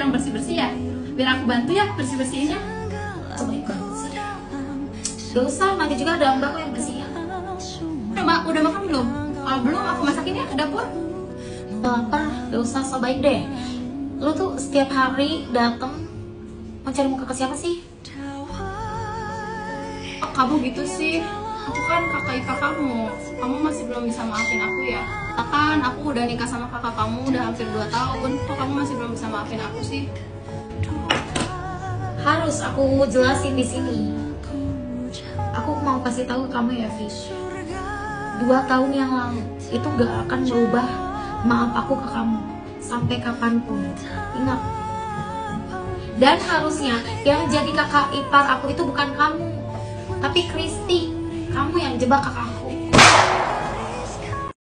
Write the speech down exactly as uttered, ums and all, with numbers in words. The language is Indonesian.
yang bersih-bersih ya? Biar aku bantu ya bersih-bersihinnya. Baik banget sih. Gak usah, nanti juga ada mbak kok yang bersihin. Udah, Ma, udah makan belum? Kalau belum aku masakin ya ke dapur. Gak lapar, gak usah so baik deh. Lu tuh setiap hari dateng mau cari muka ke siapa sih? Oh, kamu gitu sih. Aku kan kakak ipar kamu. Kamu masih belum bisa maafin aku ya? Kan aku udah nikah sama kakak kamu udah hampir dua tahun. Kok kamu masih belum bisa maafin aku sih? Harus aku jelasin di sini. Aku mau kasih tahu ke kamu ya, Fish. Dua tahun yang lalu itu gak akan merubah maaf aku ke kamu sampai kapanpun. Ingat. Dan harusnya yang jadi kakak ipar aku itu bukan kamu, tapi Kristi. Kamu yang jebak kakak aku.